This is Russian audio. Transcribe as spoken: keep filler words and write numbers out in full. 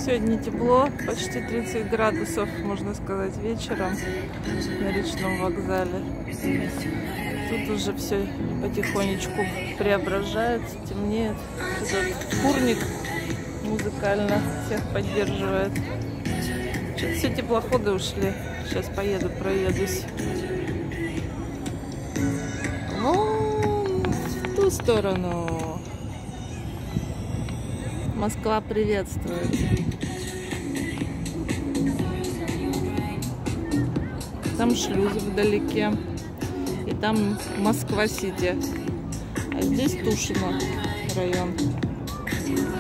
Сегодня тепло, почти тридцать градусов, можно сказать, вечером на речном вокзале. Тут уже все потихонечку преображается, темнеет. Этот курник музыкально всех поддерживает. Что-то все теплоходы ушли. Сейчас поеду, проедусь. Вон в ту сторону. Москва приветствует. Там шлюз вдалеке. И там Москва-Сити. А здесь Тушино район.